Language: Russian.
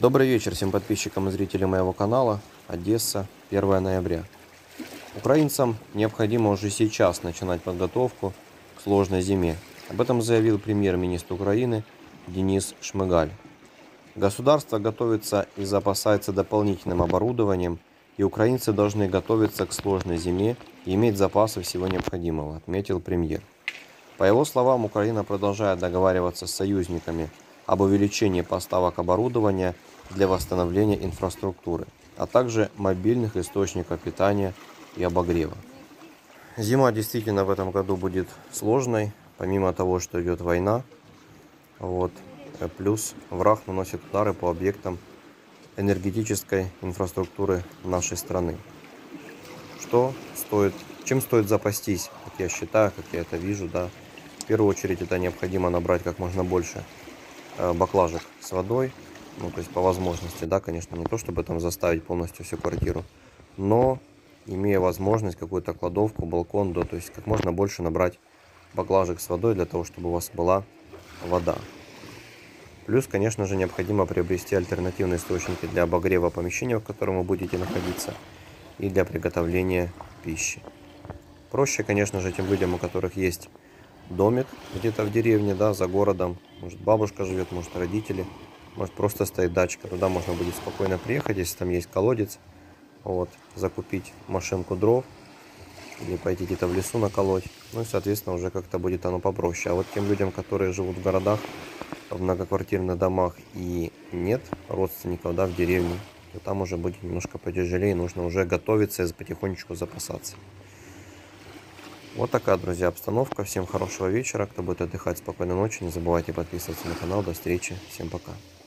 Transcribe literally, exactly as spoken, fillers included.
Добрый вечер всем подписчикам и зрителям моего канала. Одесса, первое ноября. Украинцам необходимо уже сейчас начинать подготовку к сложной зиме. Об этом заявил премьер-министр Украины Денис Шмыгаль. Государство готовится и запасается дополнительным оборудованием, и украинцы должны готовиться к сложной зиме и иметь запасы всего необходимого, отметил премьер. По его словам, Украина продолжает договариваться с союзниками об увеличении поставок оборудования для восстановления инфраструктуры, а также мобильных источников питания и обогрева. Зима действительно в этом году будет сложной, помимо того, что идет война. Вот, плюс враг наносит удары по объектам энергетической инфраструктуры нашей страны. Что стоит, чем стоит запастись, как я считаю, как я это вижу, да. В первую очередь это необходимо набрать как можно больше баклажек с водой, ну то есть по возможности, да, конечно, не то чтобы там заставить полностью всю квартиру, но имея возможность какую-то кладовку, балкон, да, то есть как можно больше набрать баклажек с водой для того, чтобы у вас была вода. Плюс, конечно же, необходимо приобрести альтернативные источники для обогрева помещения, в котором вы будете находиться, и для приготовления пищи. Проще, конечно же, тем людям, у которых есть домик где-то в деревне, да, за городом, может бабушка живет, может родители, может просто стоит дачка, туда можно будет спокойно приехать, если там есть колодец, вот, закупить машинку дров или пойти где-то в лесу наколоть, ну и соответственно уже как-то будет оно попроще. А вот тем людям, которые живут в городах, в многоквартирных домах и нет родственников, да, в деревне, то там уже будет немножко потяжелее, нужно уже готовиться и потихонечку запасаться. Вот такая, друзья, обстановка. Всем хорошего вечера. Кто будет отдыхать, спокойной ночи. Не забывайте подписываться на канал. До встречи. Всем пока.